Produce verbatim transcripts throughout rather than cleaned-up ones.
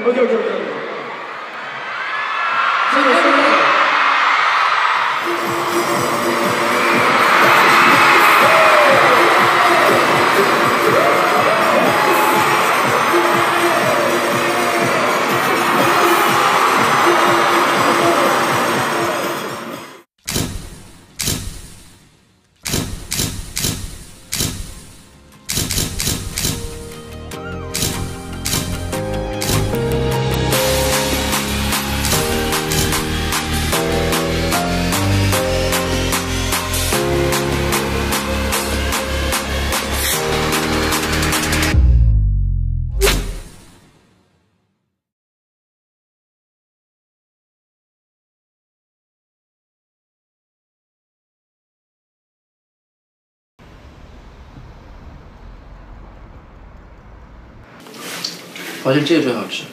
오케이 오케이 오케이. 发现这个最好吃。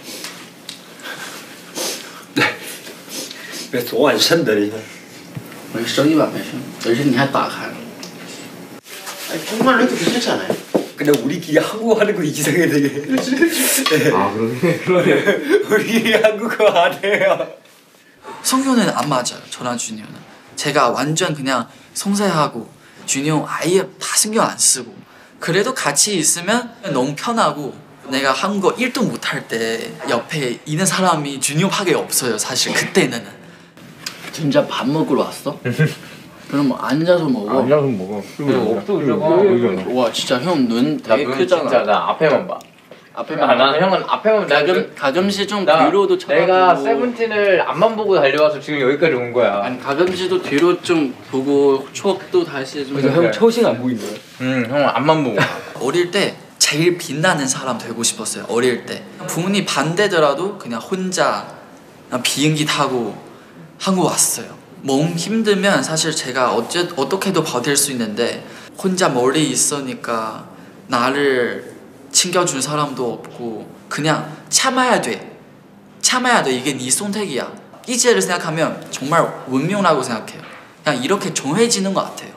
对，别昨晚剩的，你看。 没生一把没事，而且你还打开了。 哎，정말 이렇게 괜찮아요? 근데 우리끼리 한국어 하는 거 이상해 되게. 아 그러네. 그러네. 우리 한국어 안 해요. 성교는 안 맞아요. 저랑 준이 형은. 제가 완전 그냥 섬세하고 준이 형 아예 다 신경 안 쓰고. 그래도 같이 있으면 너무 편하고. 내가 한국어 일 등 못할 때 옆에 있는 사람이 준이 형밖에 없어요. 사실 그때는. 진짜 밥 먹으러 왔어? 그럼 뭐 앉아서 먹어? 앉아서 먹어. 그리고 없어 그러고. 와 진짜 형 눈 되게 크잖아. 진짜 나 앞에만 봐. 앞에만. 아, 나는 형은 앞에만 가끔 가끔씩 좀 나, 뒤로도 쳐다보고. 내가 세븐틴을 앞만 보고 달려와서 지금 여기까지 온 거야. 아니 가끔씩도 뒤로 좀 보고 추억도 다시 좀. 그래서 형 처신 안 보인다. 응, 형은 앞만 보고. 어릴 때 제일 빛나는 사람 되고 싶었어요. 어릴 때 부모님 반대더라도 그냥 혼자 비행기 타고 한국 왔어요. 몸 힘들면 사실 제가 어째, 어떻게도 버틸 수 있는데 혼자 멀리 있으니까 나를 챙겨준 사람도 없고 그냥 참아야 돼. 참아야 돼. 이게 네 선택이야. 이제를 생각하면 정말 운명이라고 생각해요. 그냥 이렇게 정해지는 것 같아요.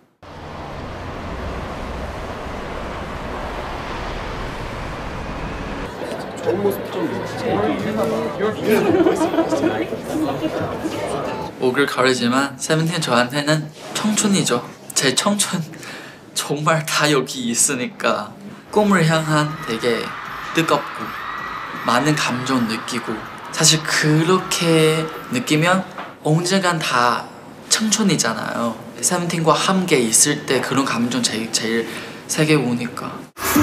옷을 가리지만 세븐틴 저한테는 청춘이죠. 제 청춘 정말 다 여기 있으니까 꿈을 향한 되게 뜨겁고 많은 감정 느끼고 사실 그렇게 느끼면 언젠간 다 청춘이잖아요. 세븐틴과 함께 있을 때 그런 감정 제일, 제일 세게 오니까.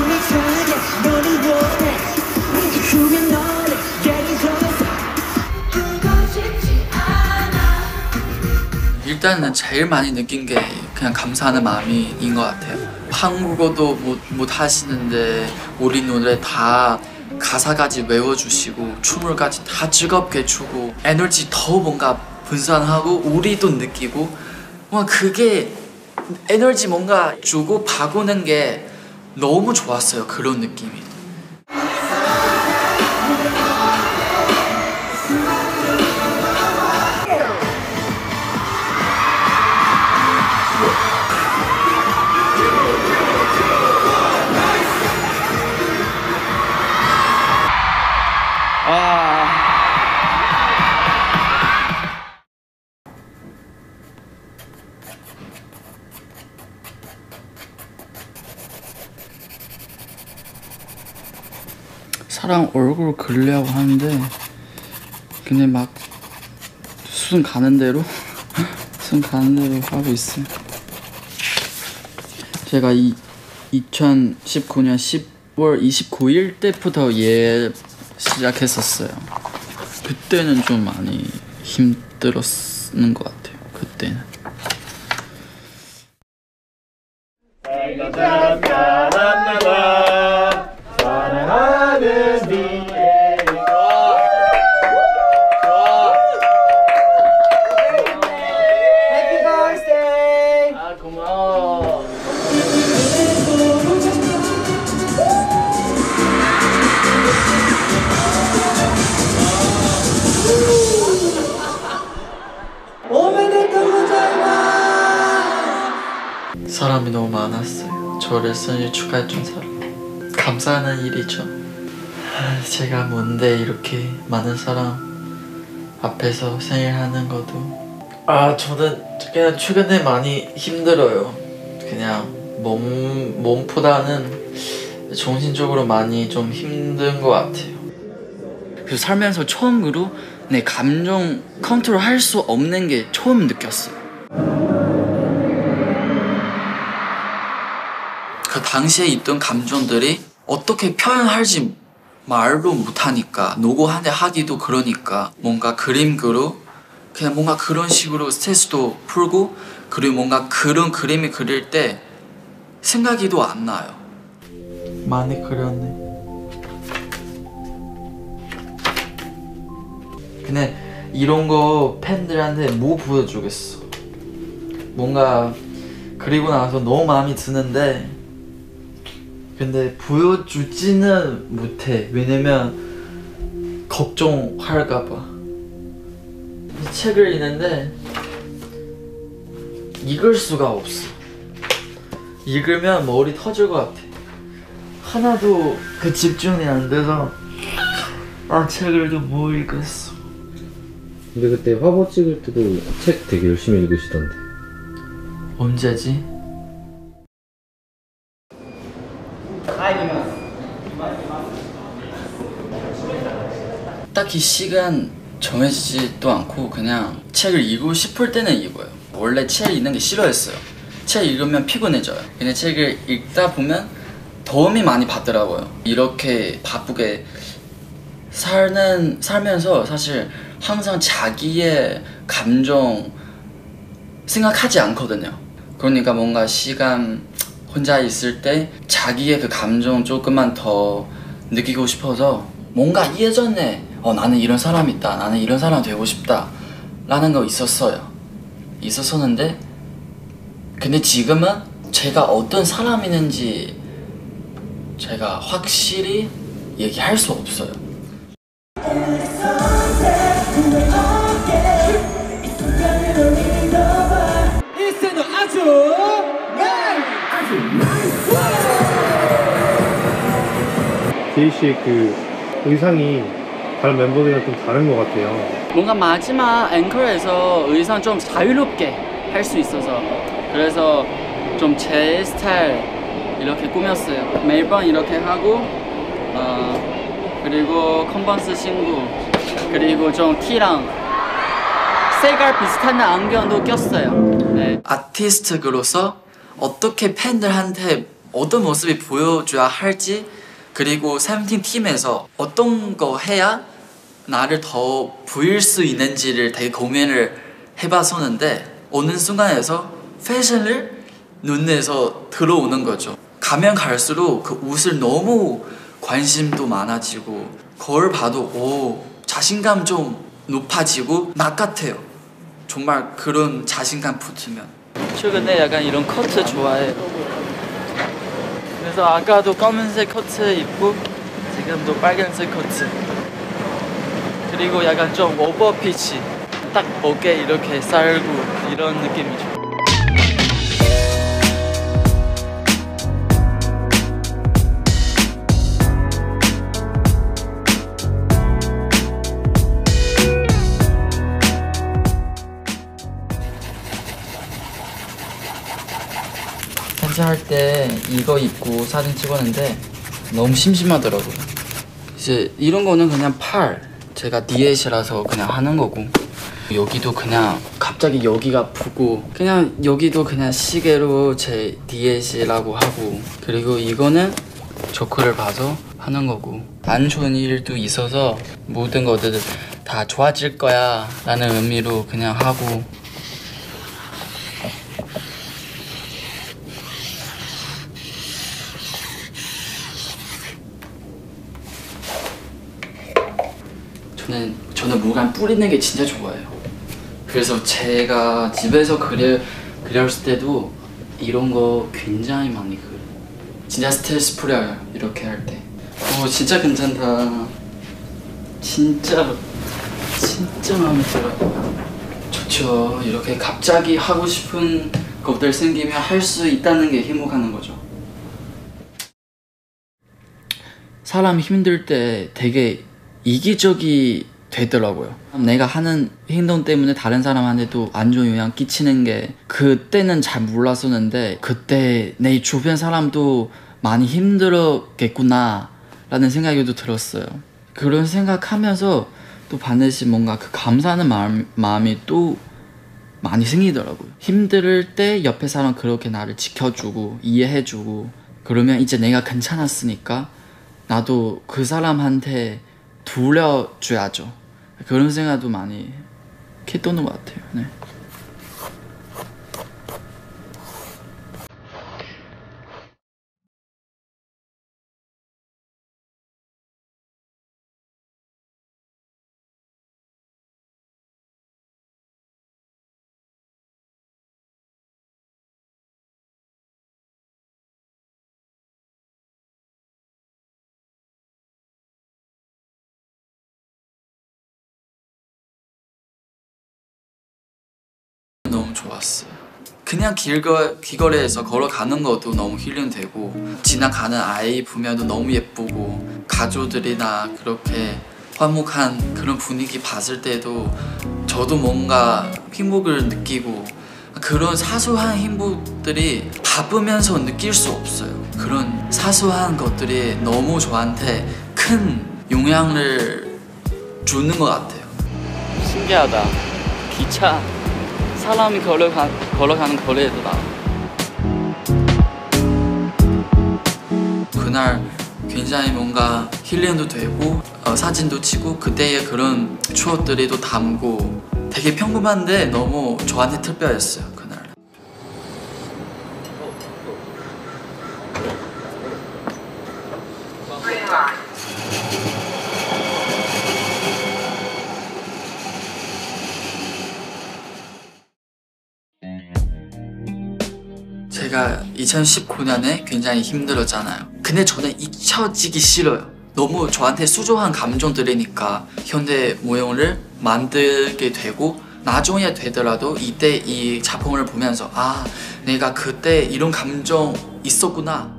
일단은 제일 많이 느낀 게 그냥 감사하는 마음인 것 같아요. 한국어도 못, 못 하시는데 우리 노래 다 가사까지 외워주시고 춤을까지 다 즐겁게 추고 에너지 더 뭔가 분산하고 우리도 느끼고 뭔가 그게 에너지 뭔가 주고 바꾸는 게 너무 좋았어요. 그런 느낌이. 사람 얼굴 그리려고 하는데 그냥 막 순 가는 대로 순 가는 대로 하고 있어요. 제가 이 이천십구 년 십월 이십구일 때부터 얘 시작했었어요. 그때는 좀 많이 힘들었는 것 같아요. 그때는. 사람이 너무 많았어요. 저를 생일 축하해준 사람. 감사하는 일이죠. 제가 뭔데 이렇게 많은 사람 앞에서 생일하는 것도. 아 저는 그냥 최근에 많이 힘들어요. 그냥 몸, 몸보다는 정신적으로 많이 좀 힘든 것 같아요. 그래서 살면서 처음으로 내 감정 컨트롤 할 수 없는 게 처음 느꼈어요. 그 당시에 있던 감정들이 어떻게 표현할지 말로 못하니까 노고한테 하기도 그러니까 뭔가 그림으로 그냥 뭔가 그런 식으로 스트레스도 풀고 그리고 뭔가 그런 그림을 그릴 때 생각이도 안 나요. 많이 그렸네. 근데 이런 거 팬들한테 뭐 보여주겠어. 뭔가 그리고 나서 너무 마음이 드는데 근데 보여주지는 못해. 왜냐면 걱정할까봐. 이 책을 읽는데 읽을 수가 없어. 읽으면 머리 터질 것 같아. 하나도 그 집중이 안 돼서 아 책을 좀 못 읽었어. 근데 그때 화보 찍을 때도 책 되게 열심히 읽으시던데. 언제지? 딱히 시간 정해지지도 않고 그냥 책을 읽고 싶을 때는 읽어요. 원래 책 읽는 게 싫어했어요. 책 읽으면 피곤해져요. 근데 책을 읽다 보면 도움이 많이 받더라고요. 이렇게 바쁘게 사는, 살면서 사실 항상 자기의 감정 생각하지 않거든요. 그러니까 뭔가 시간 혼자 있을 때 자기의 그 감정 조금만 더 느끼고 싶어서 뭔가 예전에 어, 나는 이런 사람이 있다, 나는 이런 사람 되고 싶다 라는 거 있었어요. 있었었는데 근데 지금은 제가 어떤 사람이는지 제가 확실히 얘기할 수 없어요. 제이 씨의 그 의상이 다른 멤버들이랑 좀 다른 것 같아요. 뭔가 마지막 앵커에서 의상 좀 자유롭게 할 수 있어서 그래서 좀 제 스타일 이렇게 꾸몄어요. 매번 이렇게 하고 어, 그리고 컨버스 신고 그리고 좀 티랑 색깔 비슷한 안경도 꼈어요. 네. 아티스트로서 어떻게 팬들한테 어떤 모습이 보여줘야 할지 그리고 세븐틴 팀에서 어떤 거 해야 나를 더 보일 수 있는지를 되게 고민을 해봤었는데 어느 순간에서 패션을 눈에서 들어오는 거죠. 가면 갈수록 그 옷을 너무 관심도 많아지고 거울 봐도 오 자신감 좀 높아지고 나 같아요. 정말 그런 자신감 붙으면. 최근에 약간 이런 커트 좋아해요. 그래서 아까도 검은색 커트 입고 지금도 빨간색 커트. 그리고 약간 좀 오버피치 딱 어깨 이렇게 쌀고 이런 느낌이죠. 할 때 이거 입고 사진 찍었는데 너무 심심하더라고요. 이제 이런 거는 그냥 팔 제가 디에이라서 그냥 하는 거고 여기도 그냥 갑자기 여기가 아프고 그냥 여기도 그냥 시계로 제 디에이라고 하고 그리고 이거는 조커를 봐서 하는 거고 안 좋은 일도 있어서 모든 것들 다 좋아질 거야 라는 의미로 그냥 하고 저는, 저는 물감 뿌리는 게 진짜 좋아해요. 그래서 제가 집에서 그려, 그렸을 때도 이런 거 굉장히 많이 그려요. 진짜 스트레스 풀려요, 이렇게 할 때. 오, 진짜 괜찮다. 진짜, 진짜 마음에 들어요. 좋죠. 이렇게 갑자기 하고 싶은 것들 생기면 할 수 있다는 게 행복한 거죠. 사람 힘들 때 되게 이기적이 되더라고요. 내가 하는 행동 때문에 다른 사람한테도 안 좋은 영향 끼치는 게 그때는 잘 몰랐었는데 그때 내 주변 사람도 많이 힘들었겠구나 라는 생각이 또 들었어요. 그런 생각하면서 또 반드시 뭔가 그 감사하는 마음, 마음이 또 많이 생기더라고요. 힘들 때 옆에 사람 그렇게 나를 지켜주고 이해해주고 그러면 이제 내가 괜찮았으니까 나도 그 사람한테 돌려줘야죠. 그런 생각도 많이 캐도는 것 같아요. 네. 너무 좋았어요. 그냥 길거, 길거리에서 걸어가는 것도 너무 힐링되고 지나가는 아이 보면도 너무 예쁘고 가족들이나 그렇게 화목한 그런 분위기 봤을 때도 저도 뭔가 행복을 느끼고 그런 사소한 행복들이 바쁘면서 느낄 수 없어요. 그런 사소한 것들이 너무 저한테 큰 영향을 주는 것 같아요. 신기하다. 기차 사람이 걸어가, 걸어가는 거리에도 나. 그날 굉장히 뭔가 힐링도 되고 어, 사진도 찍고 그때의 그런 추억들이 또 담고 되게 평범한데 너무 저한테 특별했어요 그날. 제가 이천십구 년에 굉장히 힘들었잖아요. 근데 저는 잊혀지기 싫어요. 너무 저한테 수조한 감정들이니까 현대 모형을 만들게 되고 나중에 되더라도 이때 이 작품을 보면서 아 내가 그때 이런 감정 있었구나.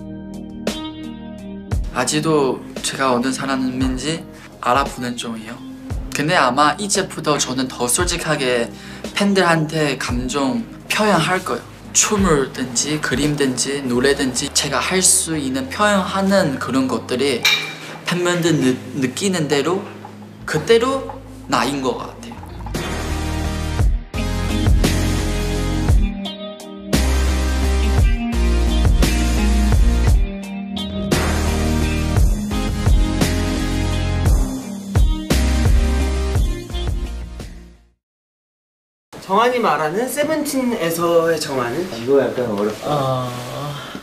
아직도 제가 어떤 사람인지 알아보는 중이에요. 근데 아마 이제부터 저는 더 솔직하게 팬들한테 감정 표현할 거예요. 춤을든지 그림든지 노래든지 제가 할 수 있는 표현하는 그런 것들이 팬분들 느, 느끼는 대로 그대로 나인 것 같아요. 정한이 말하는 세븐틴에서의 정한은? 이거 약간 어렵다. 어...